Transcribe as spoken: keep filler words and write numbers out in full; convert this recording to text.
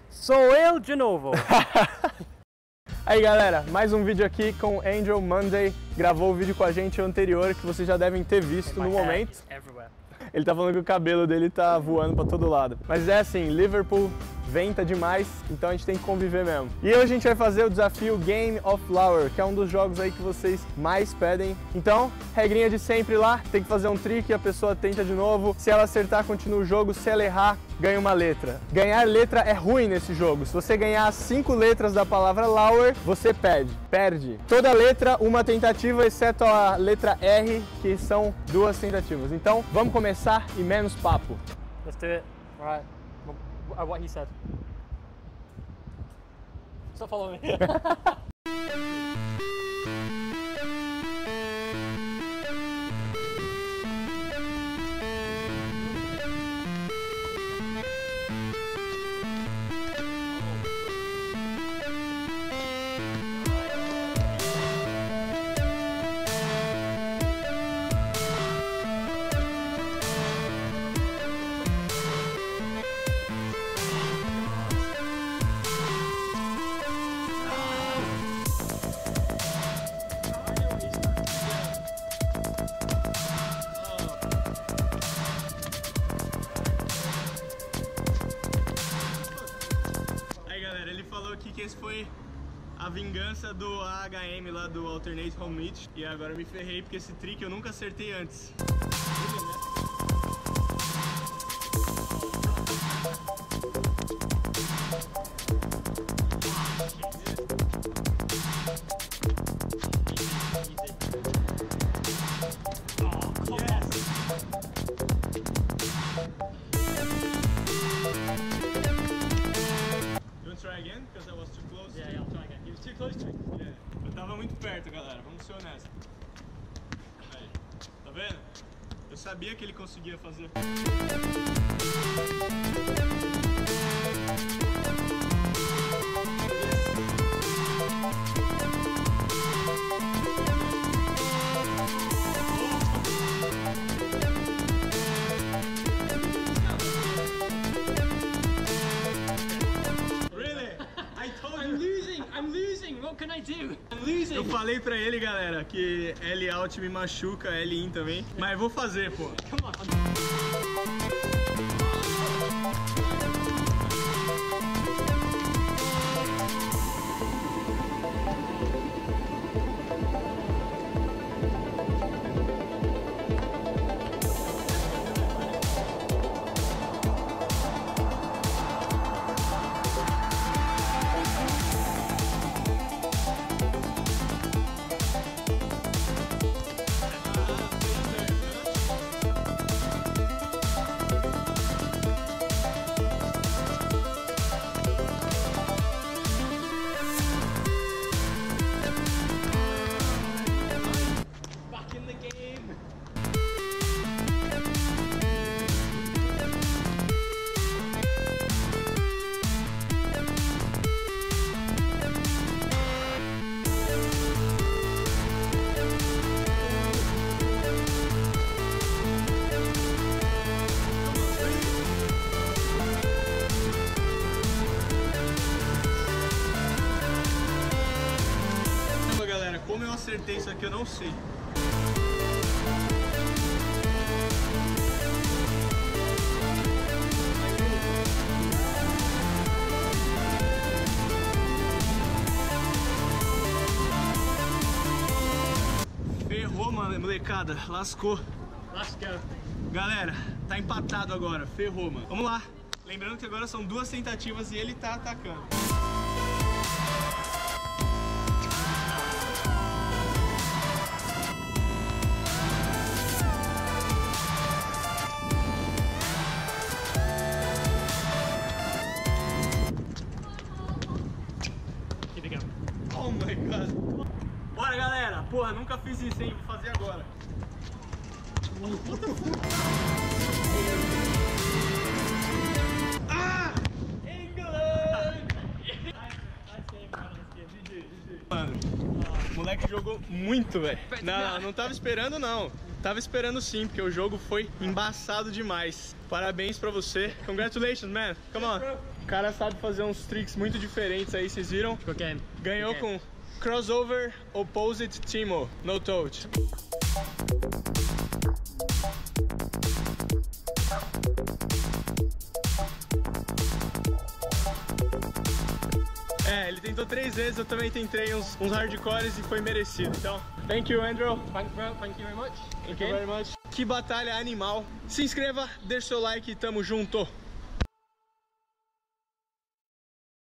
Sou eu de novo. Aí galera, mais um vídeo aqui com o Angel Monday. Gravou o vídeo com a gente anterior que vocês já devem ter visto no momento. Ele tá falando que o cabelo dele tá voando pra todo lado. Mas é assim, Liverpool venta demais, então a gente tem que conviver mesmo. E hoje a gente vai fazer o desafio Game of Flower, que é um dos jogos aí que vocês mais pedem. Então, regrinha de sempre lá, tem que fazer um trick, a pessoa tenta de novo. Se ela acertar, continua o jogo. Se ela errar, ganha uma letra. Ganhar letra é ruim nesse jogo. Se você ganhar cinco letras da palavra Flower, você perde. Perde. Toda letra, uma tentativa, exceto a letra R, que são duas tentativas. Então, vamos começar e menos papo. Let's do it. All right. What he said. Stop following me. Que esse foi a vingança do A H M lá do Alternate Home Meet. E agora eu me ferrei porque esse trick eu nunca acertei antes. Try again, because I was too close. Yeah, yeah, I'll try again. He was too close to me. Yeah. Eu tava muito perto, galera. Vamos ser honestos. Aí. Tá vendo? Eu sabia que ele conseguia fazer. What can I do? I'm losing. Eu falei pra ele, galera, que L out me machuca, L in também. Mas eu vou fazer, pô. Come on. Como eu acertei isso aqui, eu não sei. Ferrou, mano, molecada. Lascou. Lascou. Galera, tá empatado agora. Ferrou, mano. Vamos lá. Lembrando que agora são duas tentativas e ele tá atacando. Oh my god. Bora, galera. Porra, nunca fiz isso, hein? Vou fazer agora. Ah! England! Mano, o moleque jogou muito, velho. Não, não, não tava esperando, não. Tava esperando sim, porque o jogo foi embaçado demais. Parabéns pra você. Congratulations, man. Come on. cara sabe fazer uns tricks muito diferentes aí, vocês viram? Good game. Ganhou Good game. com crossover opposite Timo, no touch. É, ele tentou três vezes, eu também tentei uns, uns hardcores e foi merecido. Então, thank you, Andrew. Thank, bro. Thank you very much. Thank you very much. Que batalha animal. Se inscreva, deixa seu like e tamo junto.